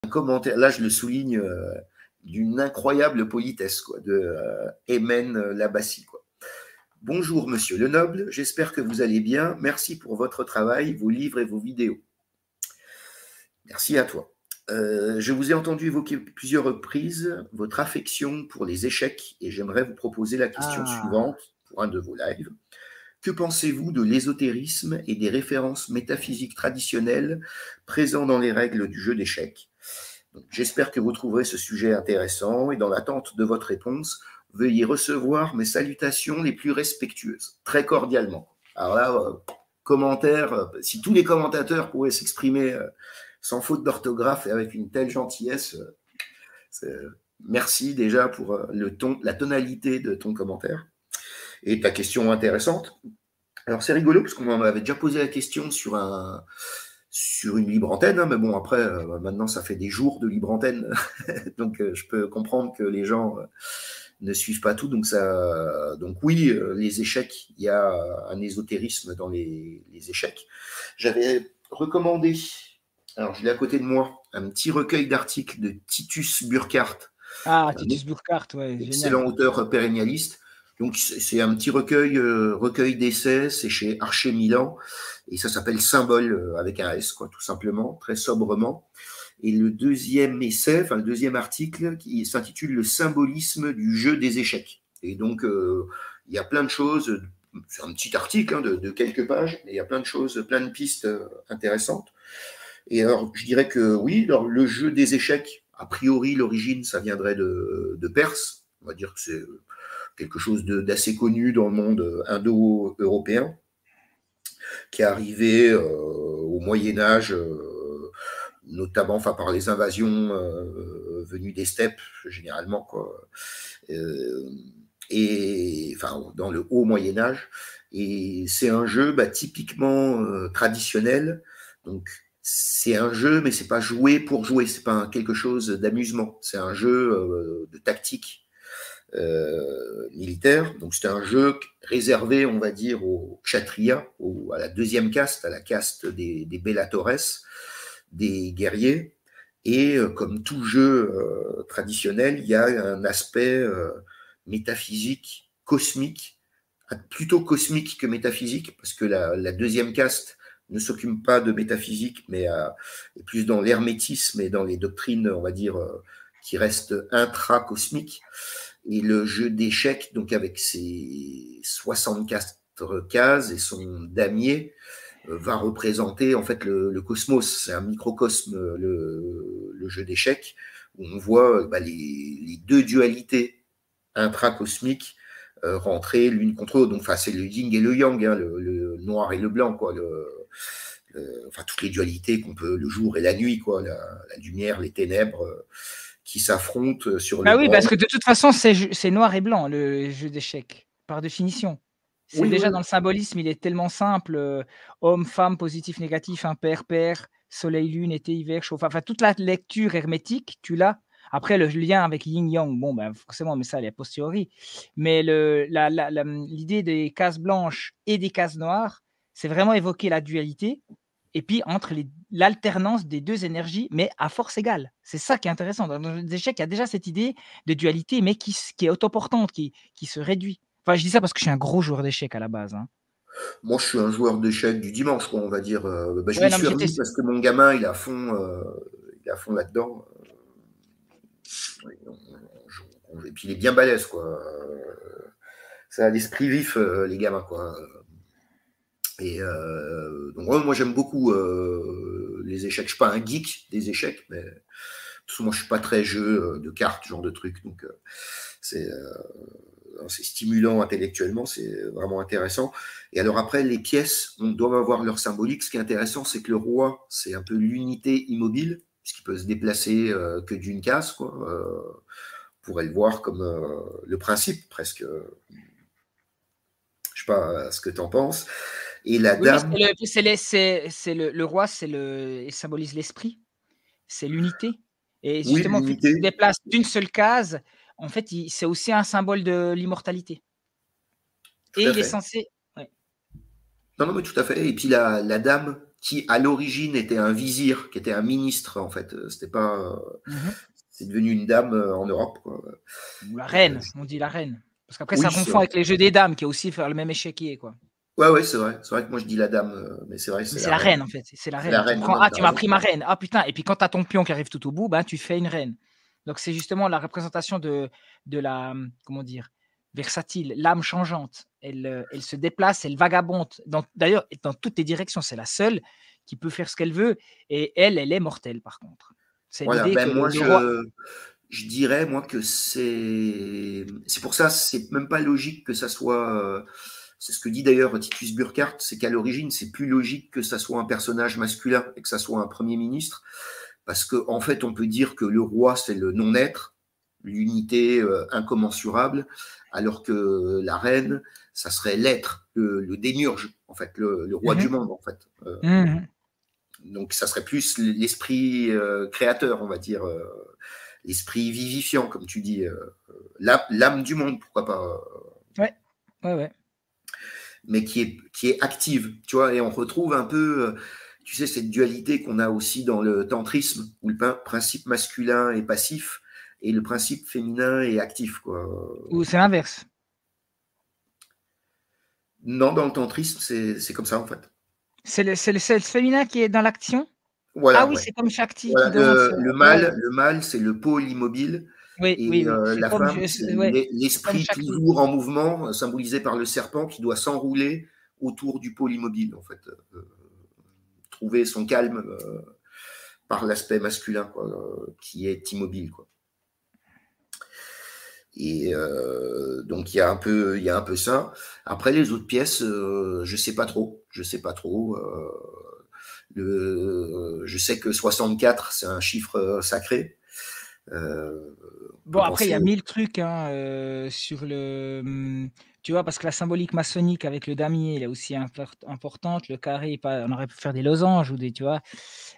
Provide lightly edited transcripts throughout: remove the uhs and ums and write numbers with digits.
un commentaire, là je le souligne, d'une incroyable politesse, quoi, de Aymen Labassi, quoi. Bonjour Monsieur Lenoble, j'espère que vous allez bien. Merci pour votre travail, vos livres et vos vidéos. Merci à toi. Je vous ai entendu évoquer plusieurs reprises votre affection pour les échecs et j'aimerais vous proposer la question suivante pour un de vos lives. Que pensez-vous de l'ésotérisme et des références métaphysiques traditionnelles présentes dans les règles du jeu d'échecs? J'espère que vous trouverez ce sujet intéressant et dans l'attente de votre réponse, veuillez recevoir mes salutations les plus respectueuses, très cordialement. Alors là, commentaire, si tous les commentateurs pouvaient s'exprimer sans faute d'orthographe et avec une telle gentillesse, merci déjà pour le ton, la tonalité de ton commentaire et ta question intéressante. Alors c'est rigolo parce qu'on m'avait déjà posé la question sur une libre antenne, hein, mais bon après maintenant ça fait des jours de libre antenne, donc je peux comprendre que les gens ne suivent pas tout, donc oui, les échecs, il y a un ésotérisme dans les échecs. J'avais recommandé, alors je l'ai à côté de moi, un petit recueil d'articles de Titus Burkhardt. Titus Burkhardt, ouais, excellent génial. Auteur pérennialiste. Donc c'est un petit recueil d'essais, c'est chez Archer Milan, et ça s'appelle Symbole avec un S, quoi, tout simplement, très sobrement. Et le deuxième essai, enfin le deuxième article, qui s'intitule Le symbolisme du jeu des échecs. Et donc il y a plein de choses, c'est un petit article hein, de quelques pages, mais il y a plein de choses, plein de pistes intéressantes. Et alors je dirais que oui, alors, le jeu des échecs, a priori l'origine ça viendrait de Perse, on va dire que c'est quelque chose d'assez connu dans le monde indo-européen, qui est arrivé au Moyen-Âge, notamment enfin, par les invasions venues des steppes, généralement, quoi. Et enfin, dans le haut Moyen-Âge. Et c'est un jeu typiquement traditionnel. Donc, c'est un jeu, mais c'est pas jouer pour jouer. C'est pas quelque chose d'amusement. C'est un jeu de tactique militaire. Donc c'était un jeu réservé, on va dire, aux kshatriyas, à la deuxième caste, à la caste des bellatores, des guerriers. Et comme tout jeu traditionnel, il y a un aspect métaphysique, cosmique, plutôt cosmique que métaphysique, parce que la deuxième caste ne s'occupe pas de métaphysique, mais est plus dans l'hermétisme et dans les doctrines, on va dire, qui restent intracosmiques. Et le jeu d'échecs, donc avec ses 64 cases et son damier, va représenter en fait le cosmos. C'est un microcosme, le jeu d'échecs, où on voit les deux dualités intracosmiques rentrer l'une contre l'autre. Donc, c'est le yin et le yang, hein, le noir et le blanc, quoi. Enfin, toutes les dualités qu'on peut, le jour et la nuit, quoi, la lumière, les ténèbres. Qui s'affrontent sur le oui, grand. parce que de toute façon, c'est noir et blanc, le jeu d'échecs, par définition. C'est déjà dans le symbolisme, il est tellement simple, homme, femme, positif, négatif, impair, pair, soleil, lune, été, hiver, chaud. Enfin, toute la lecture hermétique, tu l'as. Après, le lien avec yin-yang, bon, forcément, mais ça, elle est a posteriori. Mais l'idée des cases blanches et des cases noires, c'est vraiment évoquer la dualité. Et puis, entre l'alternance des deux énergies, mais à force égale. C'est ça qui est intéressant. Dans les échecs, il y a déjà cette idée de dualité, mais qui est autoportante, qui se réduit. Enfin, je dis ça parce que je suis un gros joueur d'échecs à la base. Hein. Moi, je suis un joueur d'échecs du dimanche, quoi, on va dire. Je Ouais, m'y non, mais suis remis parce que mon gamin, il est à fond là-dedans. Et puis, il est bien balèze, quoi. Ça a l'esprit vif, les gamins, quoi. Et donc, moi, j'aime beaucoup les échecs. Je suis pas un geek des échecs, mais moi, je suis pas très jeu de cartes, genre de truc. Donc, c'est stimulant intellectuellement, c'est vraiment intéressant. Et alors après, les pièces doivent avoir leur symbolique. Ce qui est intéressant, c'est que le roi, c'est un peu l'unité immobile, puisqu'il peut se déplacer que d'une case, quoi. On pourrait le voir comme le principe, presque. Je sais pas ce que tu en penses. Et la dame. Oui, le roi, il symbolise l'esprit, c'est l'unité. Et Oui, justement, vu qu'il se l'unité. déplace d'une seule case, en fait, c'est aussi un symbole de l'immortalité. Tout Et à il est fait. censé. Ouais. Non, mais tout à fait. Et puis la dame qui à l'origine était un vizir, qui était un ministre en fait. C'était pas, c'est devenu une dame en Europe, quoi. Ou la reine, on dit la reine. Parce qu'après, Oui, ça c'est confond vrai. avec les jeux des dames, qui est aussi faire le même échiquier, quoi. Ouais, ouais, c'est vrai. C'est vrai que moi je dis la dame, mais c'est vrai, Mais c'est c'est la la reine. reine, en fait. C'est la C'est la reine. Tu reine. Non, prends, non, mais ah, t'as tu m'as raison. pris ma reine. Ah putain. Et puis quand tu as ton pion qui arrive tout au bout, ben, tu fais une reine. Donc c'est justement la représentation de la, comment dire, versatile, l'âme changeante. Elle se déplace, elle vagabonde. D'ailleurs, dans toutes les directions, c'est la seule qui peut faire ce qu'elle veut. Et elle est mortelle, par contre. C'est Voilà. l'idée que Ben moi le roi. je dirais moi que c'est pour ça, c'est même pas logique que ça soit. C'est ce que dit d'ailleurs Titus Burkhardt, c'est qu'à l'origine, c'est plus logique que ça soit un personnage masculin et que ça soit un premier ministre, parce que en fait, on peut dire que le roi c'est le non-être, l'unité incommensurable, alors que la reine, ça serait l'être, le démiurge, en fait, le roi du Mhm. monde, en fait. Mhm. Donc, ça serait plus l'esprit créateur, on va dire, l'esprit vivifiant, comme tu dis, l'âme du monde, pourquoi pas, Ouais, ouais, ouais. mais qui est active, tu vois, et on retrouve un peu, tu sais, cette dualité qu'on a aussi dans le tantrisme, où le principe masculin est passif et le principe féminin est actif, quoi. Ou c'est l'inverse. Non, dans le tantrisme, c'est comme ça, en fait. C'est le féminin qui est dans l'action. Ah Voilà, oui, ouais. c'est comme Shakti qui Voilà, danse. Ouais. le mâle, c'est le pôle immobile, Oui, et oui, oui. C'est la comme, femme, c'est ouais, c'est comme l'esprit Shakti. toujours en mouvement, symbolisé par le serpent qui doit s'enrouler autour du pôle immobile, en fait. Trouver son calme par l'aspect masculin, quoi, qui est immobile, quoi. Et donc il y a un peu ça. Après les autres pièces, je sais pas trop, je sais pas trop. Je sais que 64 c'est un chiffre sacré. On Bon, peut après, il y penser a au... 1000 trucs hein, sur tu vois, parce que la symbolique maçonnique avec le damier, elle est aussi importante. Le carré, on aurait pu faire des losanges ou des, tu vois.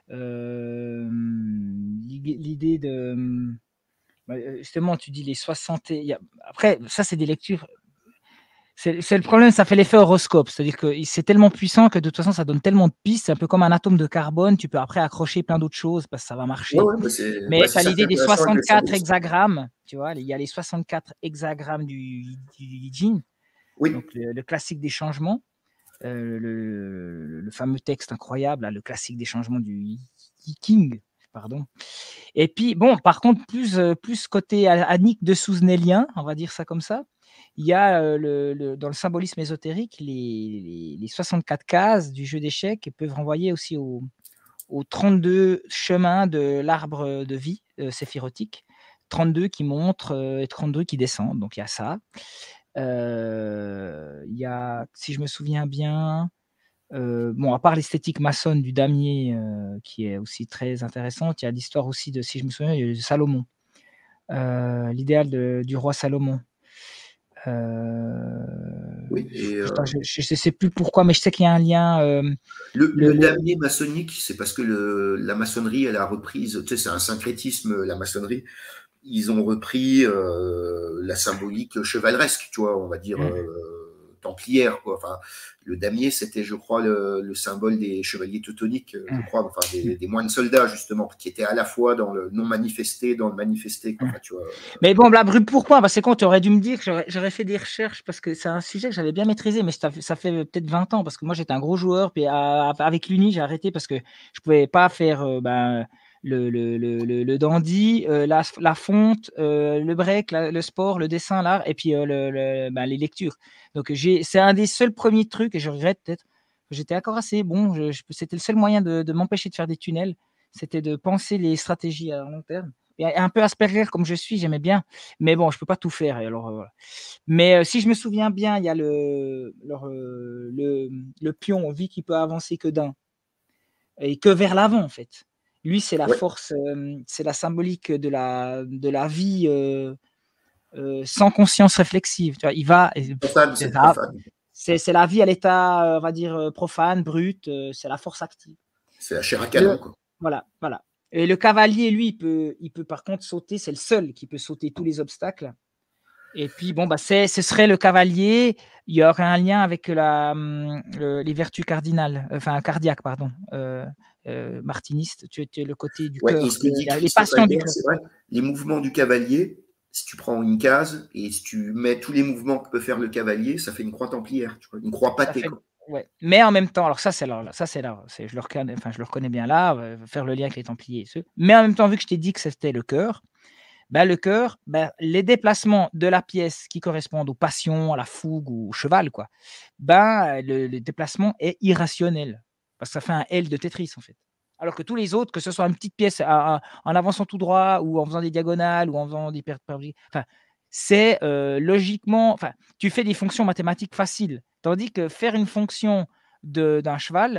L'idée de. Justement, tu dis les 60. Après, ça, c'est des lectures. C'est le problème, ça fait l'effet horoscope. C'est-à-dire que c'est tellement puissant que de toute façon, ça donne tellement de pistes. C'est un peu comme un atome de carbone. Tu peux après accrocher plein d'autres choses parce que ça va Ouais, marcher. ouais, Mais tu c'est as ça qui est l'idée des intéressant avec le 64 symbolisme. hexagrammes. Tu vois, il y a les 64 hexagrammes du Jin, Oui, donc le classique des changements. Le fameux texte incroyable, là, le classique des changements du King. Pardon. Et puis, bon, par contre, plus côté Annick de Souznélien, on va dire ça comme ça, il y a dans le symbolisme ésotérique, les 64 cases du jeu d'échecs peuvent renvoyer aussi aux 32 chemins de l'arbre de vie séphirotique, 32 qui montent et 32 qui descendent. Donc il y a ça. Il y a, si je me souviens bien, bon, à part l'esthétique maçonne du damier, qui est aussi très intéressante, il y a l'histoire aussi de, si je me souviens, de Salomon, l'idéal du roi Salomon. oui. Et Putain, je ne sais plus pourquoi, mais je sais qu'il y a un lien. le damier maçonnique, c'est parce que la maçonnerie, elle a reprise, tu sais, c'est un syncrétisme, la maçonnerie. Ils ont repris la symbolique chevaleresque, tu vois, on va dire templière, quoi. Enfin, le damier, c'était, je crois, le symbole des chevaliers teutoniques, je crois, enfin des moines soldats justement, qui étaient à la fois dans le non manifesté, dans le manifesté, quoi. Enfin, tu vois. Mais bon, la brûle, pourquoi? Bah, c'est con, tu aurais dû me dire, j'aurais fait des recherches parce que c'est un sujet que j'avais bien maîtrisé, mais ça fait peut-être 20 ans parce que moi j'étais un gros joueur, puis avec l'Uni, j'ai arrêté parce que je pouvais pas faire le dandy, la fonte, le break, le sport, le dessin, l'art, et puis les lectures. Donc c'est un des seuls premiers trucs, et je regrette peut-être, que j'étais encore assez bon, c'était le seul moyen de m'empêcher de faire des tunnels, c'était de penser les stratégies à long terme. Et un peu Asperger comme je suis, j'aimais bien. Mais bon, je peux pas tout faire. Et alors, voilà. Mais si je me souviens bien, il y a le pion, on vit qu'il peut avancer que d'un. Et que vers l'avant, en fait. Lui, c'est la Ouais, force, c'est la symbolique de la vie sans conscience réflexive. Tu vois, il va. profane, c'est C'est le ça. profane. C'est la vie à l'état, on va dire, profane, brut. C'est la force active. C'est la chair à Le, canon, quoi. voilà, voilà. Et le cavalier, lui, il peut par contre sauter. C'est le seul qui peut sauter tous les obstacles. Et puis, bon, bah, ce serait le cavalier. Il y aurait un lien avec les vertus cardinales, enfin cardiaques, pardon, martinistes. Tu es le côté du Ouais, et cœur, ce que dit les Christophe passions du Albert, cœur. c'est vrai, les mouvements du cavalier, si tu prends une case et si tu mets tous les mouvements que peut faire le cavalier, ça fait une croix templière, tu vois, une croix Ça pâtée, fait, quoi. ouais. Mais en même temps, alors je le reconnais bien là, faire le lien avec les Templiers et ceux. Mais en même temps, vu que je t'ai dit que c'était le cœur, bah, le cœur, bah, les déplacements de la pièce qui correspondent aux passions, à la fougue ou au cheval, quoi, ben, le déplacement est irrationnel. Parce que ça fait un L de Tetris, en fait. Alors que tous les autres, que ce soit une petite pièce en avançant tout droit ou en faisant des diagonales ou en faisant des enfin, c'est logiquement, enfin, tu fais des fonctions mathématiques faciles. Tandis que faire une fonction d'un cheval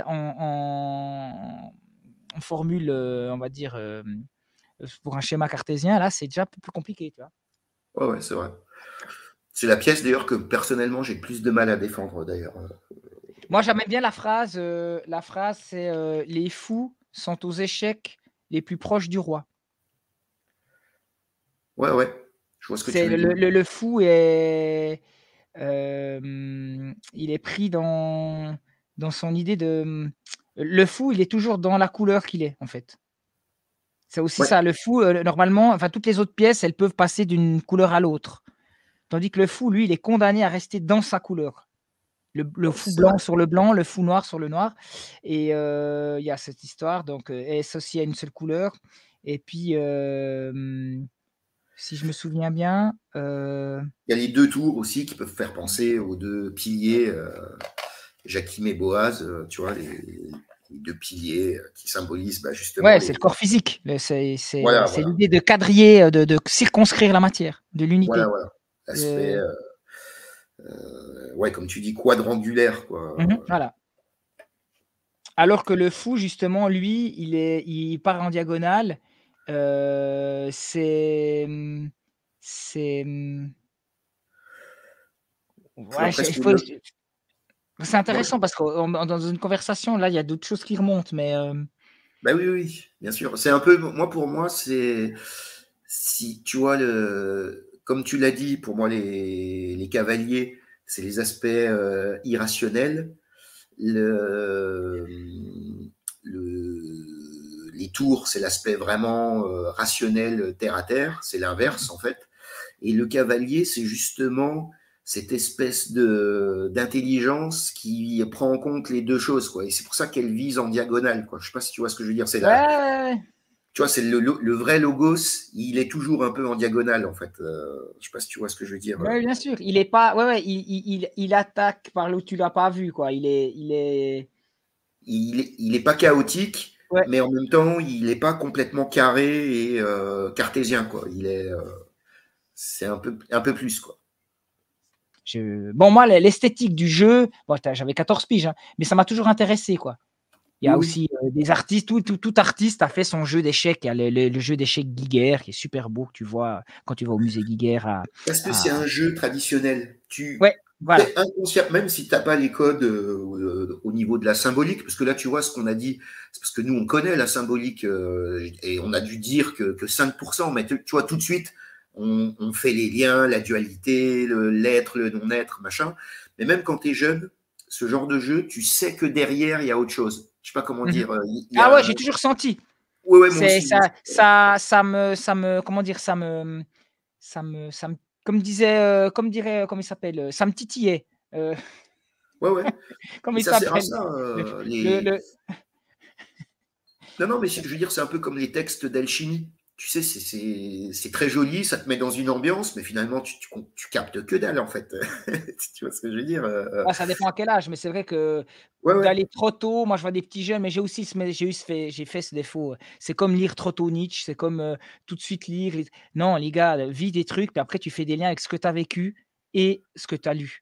en formule, on va dire, pour un schéma cartésien, là, c'est déjà un peu plus compliqué, tu vois. Ouais, ouais, c'est vrai. C'est la pièce d'ailleurs que personnellement j'ai le plus de mal à défendre d'ailleurs. Moi, j'aimais bien la phrase, c'est les fous sont aux échecs les plus proches du roi. Ouais, ouais, je vois ce que tu C'est veux dire. le fou est, il est pris dans son idée de. Le fou, il est toujours dans la couleur qu'il est, en fait. C'est aussi Ouais, ça. Le fou, normalement, enfin, toutes les autres pièces, elles peuvent passer d'une couleur à l'autre. Tandis que le fou, lui, il est condamné à rester dans sa couleur. Le ouais, fou c'est blanc vrai. sur le blanc, le fou noir sur le noir. Et il y a cette histoire, donc est associée à une seule couleur. Et puis, si je me souviens bien, Il y a les deux tours aussi qui peuvent faire penser aux deux piliers, Jachim et Boaz, tu vois, les deux piliers qui symbolisent bah, justement ouais, c'est les. le corps physique. Voilà, C'est voilà. l'idée de quadriller, de circonscrire la matière, de Voilà, l'unité. voilà. L'aspect, Euh, ouais, comme tu dis, quadrangulaire, quoi. voilà. Alors que le fou, justement, lui, il part en diagonale. C'est, Il faudra ouais, presque il faut. le. C'est Moi, intéressant parce que dans une conversation, là, il y a d'autres choses qui remontent, mais bah oui, oui, bien sûr. C'est un peu, moi, pour moi, c'est, si tu vois, comme tu l'as dit, pour moi, les cavaliers, c'est les aspects irrationnels. Le, les tours, c'est l'aspect vraiment rationnel, terre à terre. C'est l'inverse, en fait. Et le cavalier, c'est justement cette espèce de d'intelligence qui prend en compte les deux choses, quoi. Et c'est pour ça qu'elle vise en diagonale, quoi. Je sais pas si tu vois ce que je veux dire. C'est ouais, la, ouais, ouais. tu vois, c'est le vrai logos. Il est toujours un peu en diagonale, en fait. Je sais pas si tu vois ce que je veux dire. Ouais, bien sûr. Il est pas, ouais, ouais, il attaque par là où tu l'as pas vu, quoi. Il est pas chaotique, Ouais. mais en même temps, il est pas complètement carré et cartésien, quoi. C'est un peu plus, quoi. Bon, moi, l'esthétique du jeu, bon, j'avais 14 piges, hein, mais ça m'a toujours intéressé, quoi. Il y Oui, a oui. aussi des artistes, tout artiste a fait son jeu d'échecs. Il y a le jeu d'échecs Guiguerre qui est super beau, que tu vois quand tu vas au musée Guiguerre Parce que à- c'est un jeu traditionnel. Tu Ouais, voilà. fais inconscient, même si tu n'as pas les codes au niveau de la symbolique, parce que là, tu vois ce qu'on a dit, c'est parce que nous, on connaît la symbolique et on a dû dire que 5%, mais tu vois, tout de suite, on fait les liens, la dualité, l'être, le non-être, machin. Mais même quand tu es jeune, ce genre de jeu, tu sais que derrière, il y a autre chose. Je sais pas comment Mmh. dire. Il y Ah ouais, a. j'ai toujours senti. Ouais, ouais, moi C'est aussi. ça me comment dire? Ça me comme dirait, comment il s'appelle? Ça me titillait. Heu, Ouais, ouais. comment Et il ça sert à s'appelle? ça, Le le Non, non, mais je veux dire, c'est un peu comme les textes d'alchimie. Tu sais, c'est très joli, ça te met dans une ambiance, mais finalement, tu captes que dalle, en fait. Tu vois ce que je veux dire Ça dépend à quel âge, mais c'est vrai que Ouais, ouais. d'aller trop tôt, moi je vois des petits jeunes, mais j'ai fait ce défaut, c'est comme lire trop tôt Nietzsche, c'est comme, tout de suite lire les non les gars, vis des trucs, puis après tu fais des liens avec ce que tu as vécu et ce que tu as lu.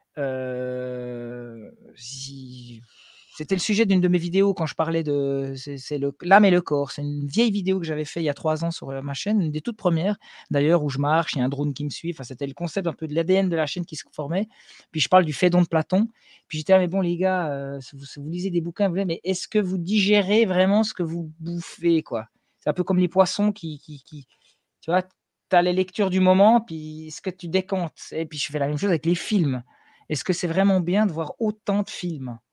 Si C'était le sujet d'une de mes vidéos quand je parlais de c'est le l'âme et le corps. C'est une vieille vidéo que j'avais fait il y a 3 ans sur, ma chaîne, une des toutes premières d'ailleurs où je marche, il y a un drone qui me suit. Enfin, c'était le concept un peu de l'ADN de la chaîne qui se formait. Puis je parle du Phédon de Platon. Puis j'étais: «Ah mais bon les gars, si vous lisez des bouquins, mais est-ce que vous digérez vraiment ce que vous bouffez, quoi?» C'est un peu comme les poissons qui tu vois? tu as les lectures du moment, puis ce que tu décantes et puis je fais la même chose avec les films. Est-ce que c'est vraiment bien de voir autant de films?